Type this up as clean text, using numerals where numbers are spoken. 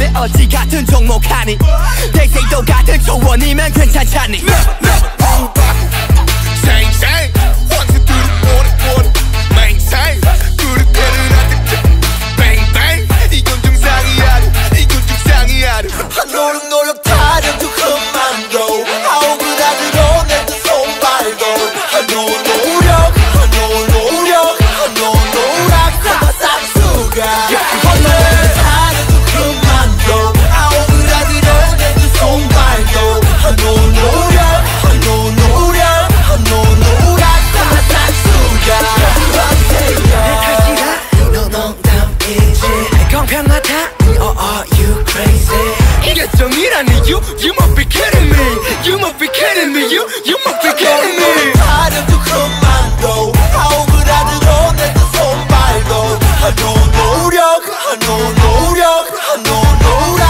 이제 어디 같은 종목하니 대세도 같은 초원이면 괜찮잖니 Chain 원수 두루 오래 maintain 그릇대는 아득 bang bang 이건 정상이야 이건 정상이야 노력 타령도 그만 go 아우그라들어 내도 손발도 노력 하나 싹수가 노력 타령도 그만 go 아우그라들어 내도 손발도 노력 하나 싹수가 내 탓이라 너 농담이지 공평하다 are you crazy 이게 정이라니 you must be kidding me you must be kidding me you must be kidding me 타령도 그만둬 아우그라들어 내도 손발도 노력